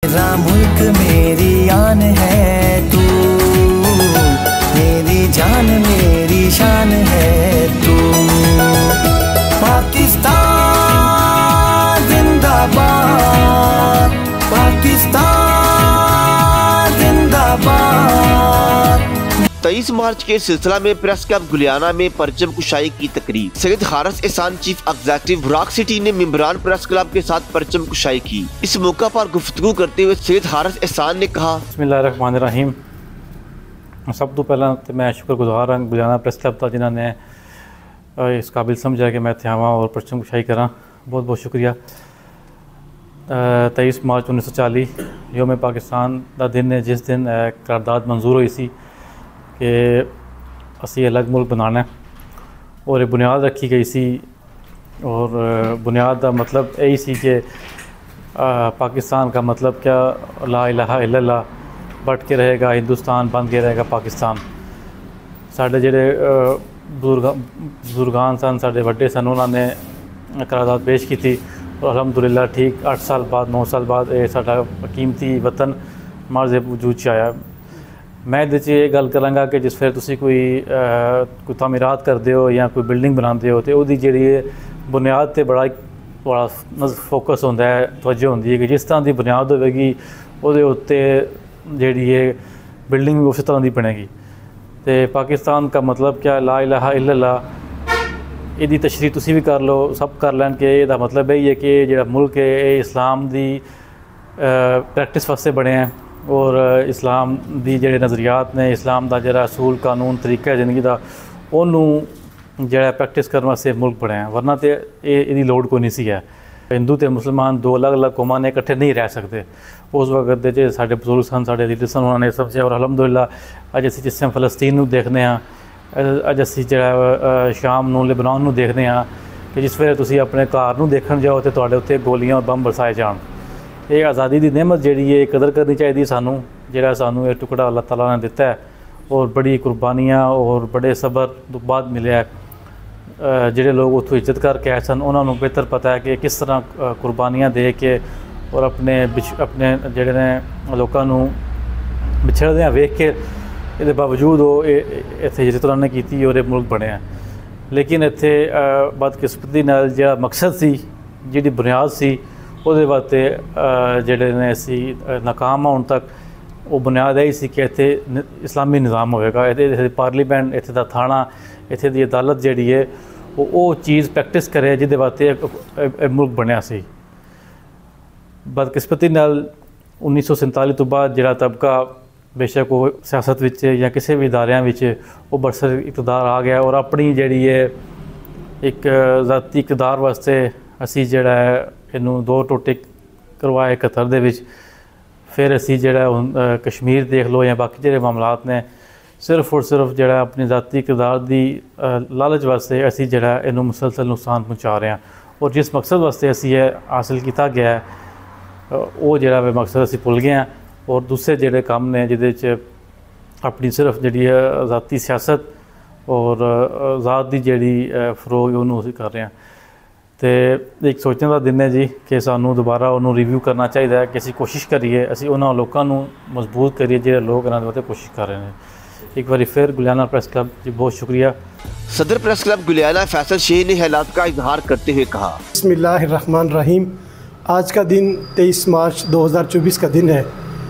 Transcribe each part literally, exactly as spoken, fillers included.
मेरा मुल्क मेरी आन है तू, मेरी जान मेरी शान है तू। पाकिस्तान जिंदाबाद, पाकिस्तान जिंदाबाद। तेईस मार्च के सिलसिला में प्रेस क्लब गुलियाना में परचम कुशाई की तकरीब। सैयद हारिस एहसान चीफ एग्जीक्यूटिव रॉक सिटी ने मेंबरान प्रेस क्लब के साथ परचम कुशाई की। इस मौका पर गुफ्तगू करते हुए सैयद हारिस एहसान ने कहा, बिस्मिल्लाहिर्रहमानिर्रहीम। सब तो पहला तो मैं शुक्रगुजार हाँ गुलियाना प्रेस क्लब का जिन्होंने इस काबिल समझा कि मैं इत्थे आवां और परचम कुशाई करा। बहुत बहुत शुक्रिया। तेईस मार्च उन्नीस सौ चाली योम पाकिस्तान का दिन है, जिस दिन करारदाद मंजूर हुई सी कि असी अलग मुल्क बनाना और एक बुनियाद रखी गई सी। और बुनियाद का मतलब यही सी कि पाकिस्तान का मतलब क्या, ला इलाहा इल्लल्लाह बट के रहेगा हिंदुस्तान, बन के रहेगा पाकिस्तान। साढ़े जेडे बुजुर्ग बुजुर्गान सन, साढ़े वड्डे सन, उन्होंने करारदाद पेश की थी और अलहमदुलिल्लाह ठीक अठ साल बाद नौ साल बाद ये साडा कीमती वतन मार्ज़ वजूद च आया। मैं ये गल करांगा कि जिस फिर तुसी कोई कोई तामीरात करते हो या कोई बिल्डिंग बनाते हो तो वो जी बुनियाद से बड़ा बड़ा फोकस होता है, तवज्जो होती है कि जिस तरह की बुनियाद होगी वो उत्ते जी बिल्डिंग भी उस तरह की बनेगी। तो पाकिस्तान का मतलब क्या, ला इलाहा इल्लल्लाह, इसकी तशरीह तुसी भी कर लो, सब कर लैन कि इसका मतलब यही है कि जो मुल्क है ये इस्लाम की प्रैक्टिस वास्ते बने हैं और इस्लाम की जोड़े नज़रियात ने, इस्लाम का जो असूल कानून तरीका है जिंदगी का, उन्होंने जो प्रैक्टिस करने वास्ते मुल्क बने हैं। वरना तो ये लोड़ कोई नहीं सी है। हिंदू तो मुसलमान दो अलग अलग कौमां ने इकट्ठे नहीं रह सकते। उस वक्त के जो साढ़े बजुर्ग सन, साढ़े लीडर सन, उन्होंने समझा। और अलहमदुलिल्लाह अज असीं जिस तरह फलस्तीन देखने हाँ, अज असीं जो शाम नूं लेबनान नूं देखने हाँ कि जिस वेले तुसीं अपने घर नूं देखण जाओ तो तुहाडे उत्ते गोलियां और बंब बरसाए जाण। ये आज़ादी की नेमत जी है, कदर करनी चाहिए सानू, जो सानू ये टुकड़ा अल्लाह ताला ने दिता है और बड़ी कुर्बानियाँ और बड़े सबर तो बाद मिले है। जोड़े लोग उतों इज्जत करके आए सन, उन्होंने बेहतर पता है कि किस तरह कुर्बानियाँ दे के और अपने बिछ अपने जोड़े ने लोगों को बिछड़द्या वेख के ये बावजूद वो इत्थे जिस तरह ने की और ये मुल्क बने हैं। लेकिन इत्थे बदकिस्मती नाल जिहड़ा मकसद सी, जिहड़ी बुनियाद सी, ਉਹਦੇ ਵਾਸਤੇ ਜਿਹੜੇ ਨੇ ਅਸੀਂ ਨਾਕਾਮ ਹੋਣ ਤੱਕ ਉਹ ਬੁਨਿਆਦ ਇਹੀ ਸੀ ਕਿ ਇੱਥੇ ਇਸਲਾਮੀ ਨਿਜ਼ਾਮ ਹੋਵੇਗਾ। ਇਹਦੇ ਪਾਰਲੀਮੈਂਟ, ਇੱਥੇ ਦਾ ਥਾਣਾ, ਇੱਥੇ ਦੀ ਅਦਾਲਤ ਜਿਹੜੀ ਹੈ ਉਹ ਉਹ ਚੀਜ਼ ਪ੍ਰੈਕਟਿਸ ਕਰੇ ਜਿਹਦੇ ਵਾਸਤੇ ਇਹ ਮੁਲਕ ਬਣਿਆ ਸੀ। ਬਦਕਿਸਮਤੀ ਨਾਲ ਉੱਨੀ ਸੌ ਸੰਤਾਲੀ ਤੋਂ ਬਾਅਦ ਜਿਹੜਾ ਤਬਕਾ ਬੇਸ਼ੱਕ ਉਹ ਸਿਆਸਤ ਵਿੱਚ ਜਾਂ ਕਿਸੇ ਵੀ ਅਦਾਰਿਆਂ ਵਿੱਚ ਉਹ ਬਰਸਰ ਇਕਤਦਾਰ ਆ ਗਿਆ ਔਰ ਆਪਣੀ ਜਿਹੜੀ ਹੈ ਇੱਕ ਜ਼ਾਤੀ ਇਕਤਦਾਰ ਵਾਸਤੇ ਅਸੀਂ ਜਿਹੜਾ इनू दो टोटे करवाए इकहत्तर दे विच। फिर असी जोड़ा कश्मीर देख लो या बाकी जो मामलात ने, सिर्फ और सिर्फ जोड़ा अपनी ज़ाती किरदार की लालच वास्ते असी जोड़ा इनू मुसलसल नुकसान पहुँचा रहे हैं और जिस मकसद वास्ते असी ये हासिल किया गया है वो जोड़ा मकसद असी भुल गए हैं और दूसरे जोड़े काम ने जिहदे च अपनी सिर्फ जी ज़ाती सियासत और ज़ात की जी फरोग उन्होंने असी कर रहे हैं। तो एक सोचने का दिन है जी कि सानू दोबारा उन्होंने रिव्यू करना चाहिए कि असी कोशिश करिए असी उन्होंने लोगों को मजबूत करिए जो लोग इन्होंने वास्ते कोशिश कर रहे हैं। एक बार फिर गुलियाना प्रेस क्लब जी बहुत शुक्रिया। सदर प्रेस क्लब गुलियाना फैसल शेख ने हालात का इजहार करते हुए कहा, बिस्मिल्लाहिर्रहमानिर्रहीम। आज का दिन तेईस मार्च दो हज़ार चौबीस का दिन है।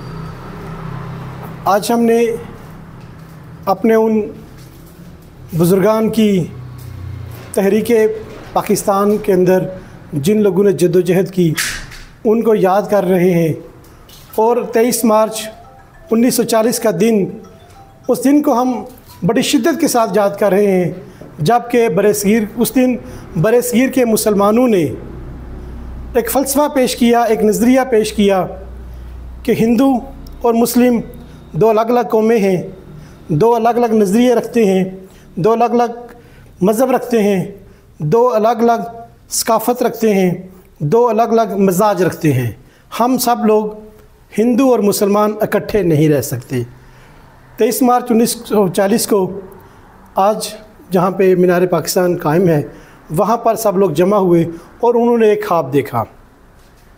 आज हमने अपने उन बुज़ुर्गान की तहरीक पाकिस्तान के अंदर जिन लोगों ने जद्दोजहद की उनको याद कर रहे हैं और तेईस मार्च उन्नीस सौ चालीस का दिन, उस दिन को हम बड़ी शिद्दत के साथ याद कर रहे हैं जबकि बरसगीर उस दिन बरसगीर के मुसलमानों ने एक फ़लसफ़ा पेश किया, एक नज़रिया पेश किया कि हिंदू और मुस्लिम दो अलग अलग कौमें हैं, दो अलग अलग नज़रिए रखते हैं, दो अलग अलग मज़हब रखते हैं, दो अलग अलग सकाफ़त रखते हैं, दो अलग अलग मिजाज रखते हैं। हम सब लोग हिंदू और मुसलमान इकट्ठे नहीं रह सकते। तेईस मार्च उन्नीस सौ चालीस को आज जहाँ पे मीनार पाकिस्तान कायम है वहाँ पर सब लोग जमा हुए और उन्होंने एक ख्वाब देखा।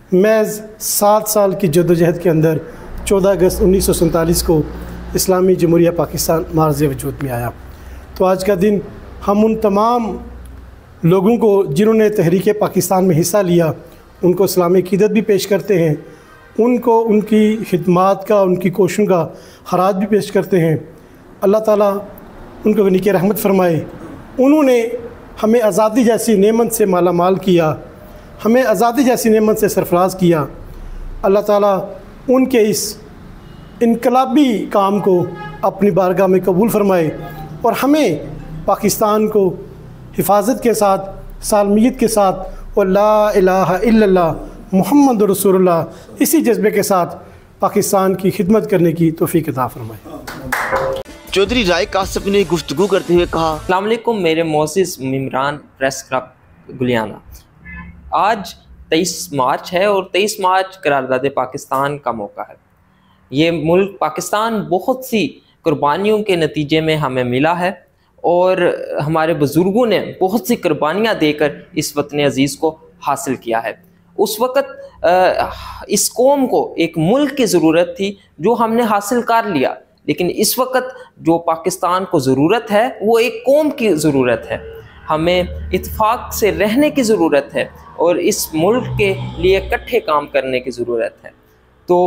محض سات سال کی جد و جہد کے اندر چودہ اگست انیس سو سینتالیس کو اسلامی جمہوریہ پاکستان معرض وجود میں آیا۔ تو آج کا دن ہم ان تمام لوگوں کو جنہوں نے تحریک پاکستان میں حصہ لیا ان کو اسلامی عقیدت بھی پیش کرتے ہیں، ان کو ان کی خدمات کا، ان کی کوششوں کا خراج بھی پیش کرتے ہیں۔ اللہ تعالیٰ ان کو نیک رحمت فرمائے۔ انہوں نے ہمیں آزادی جیسی نعمت سے مالا مال کیا، ہمیں آزادی جیسی نعمت سے سرفراز کیا۔ اللہ تعالیٰ ان کے اس انقلابی کام کو اپنی بارگاہ میں قبول فرمائے اور ہمیں پاکستان کو حفاظت کے ساتھ، سالمیت کے ساتھ اور لا الہ الا اللہ محمد رسول اللہ اسی جذبے کے ساتھ پاکستان کی خدمت کرنے کی توفیق عطا فرمائے۔ چودھری رائے کاسف نے گفتگو کرتے ہوئے کہا، السلام علیکم میرے معزز ممبران پریس کلب گلیانہ۔ آج تیئیس مارچ ہے اور تیئیس مارچ قرارداد پاکستان کا موقع ہے۔ یہ ملک پاکستان بہت سی قربانیوں کے نتیجے میں ہمیں ملا ہے اور ہمارے بزرگوں نے بہت سی قربانیاں دے کر اس وطن عزیز کو حاصل کیا ہے۔ اس وقت اس قوم کو ایک ملک کی ضرورت تھی جو ہم نے حاصل کر لیا، لیکن اس وقت جو پاکستان کو ضرورت ہے وہ ایک قوم کی ضرورت ہے۔ ہمیں اتفاق سے رہنے کی ضرورت ہے اور اس ملک کے لیے اکٹھے کام کرنے کی ضرورت ہے۔ تو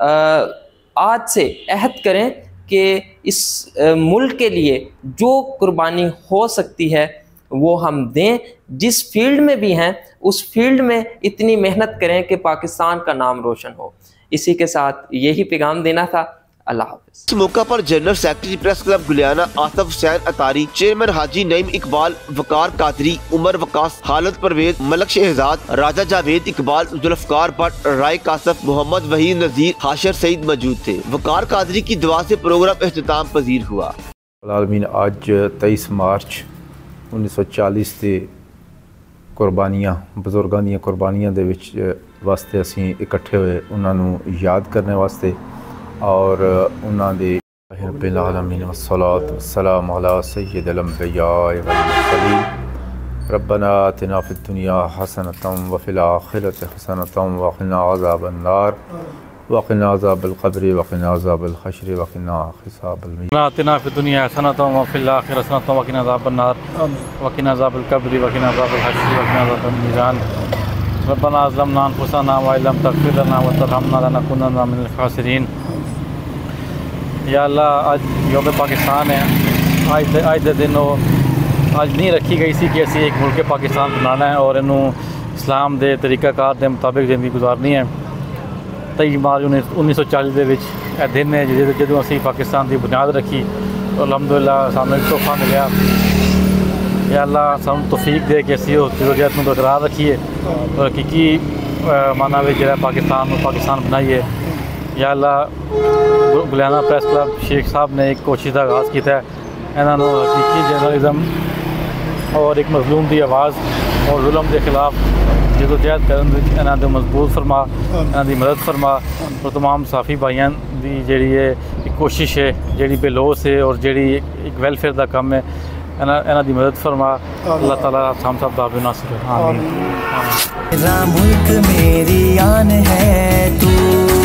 آج سے عہد کریں کہ اس ملک کے لیے جو قربانی ہو سکتی ہے وہ ہم دیں، جس فیلڈ میں بھی ہیں اس فیلڈ میں اتنی محنت کریں کہ پاکستان کا نام روشن ہو۔ اسی کے ساتھ یہی پیغام دینا تھا۔ اللہ حافظ۔ اس موقع پر general secretary press club Guliana Asif Hussain Atari, chairman Haji Naeem Iqbal, Waqar Qadri, Umar Waqas, Khalid Pervez, Malik Shahzad, Raja Javed Iqbal, Zulfiqar Butt, Rai Kashif, Muhammad Waheed Nazir, Hashir Saeed موجود تھے۔ وقار قادری کی دعا سے پروگرام اختتام پذیر ہوا۔ العالمین آج تیئیس مارچ انیس سو چالیس کے قربانیاں بزرگاں دیاں قربانیاں دے وچ واسطے اسی اکٹھے ہوئے انہاں نو یاد کرنے واسطے اور انہاں دے رب العالمین والصلاة والسلام علی سید الانبیاء والمرسلین ربنا آتنا فی الدنیا حسنۃ وفی الآخرۃ حسنۃ وقنا عذاب النار وقنا عذاب القبر وقنا عذاب الحشر وقنا حساب المیزان آتنا فی الدنیا حسنۃ وفی الآخرۃ حسنۃ وقنا عذاب النار وقنا عذاب القبر وقنا عذاب الحشر وقنا عذاب المیزان ربنا ظلمنا انفسنا وان لم تغفر لنا وترحمنا لنکونن من الخاسرین۔ یا اللہ آج یوم پاکستان ہے، آج آج دے دن آج نہیں رکھی گئی سی کہ اسی ایک ملک پاکستان بنانا ہے اور انہوں اسلام دے طریقہ کار دے مطابق زندگی گزارنی ہے۔ تئی مارچ انیس سو چالیس دے وچ اے دن ہے جدوں اسی پاکستان دی بنیاد رکھی اور الحمدللہ سامنے تحفہ ملیا۔ یا اللہ سانوں توفیق دے کہ اسی جدوجہد نوں برقرار رکھیے اور حقیقی معنی وچ جڑا پاکستان نوں پاکستان بنائیے۔ یا اللہ گلیانہ پریس کلب شیخ صاحب نے ایک کوشش کا آغاز کیا ہے، انہوں نے حقیقی جرنلزم اور ایک مظلوم دی آواز اور ظلم کے خلاف جدوجہد کرنے انہوں نے مضبوط فرما، انہوں دی مدد فرما اور تمام صحافی بھائیاں دی جیڑی ہے ایک کوشش ہے جیڑی بے لوس ہے اور جیڑی ایک ویلفیئر دا کم ہے، انہوں دی مدد فرما۔ اللہ تعالیٰ ہم سب دا ناصر۔ آمین۔ میرا ملک میری آن ہے تو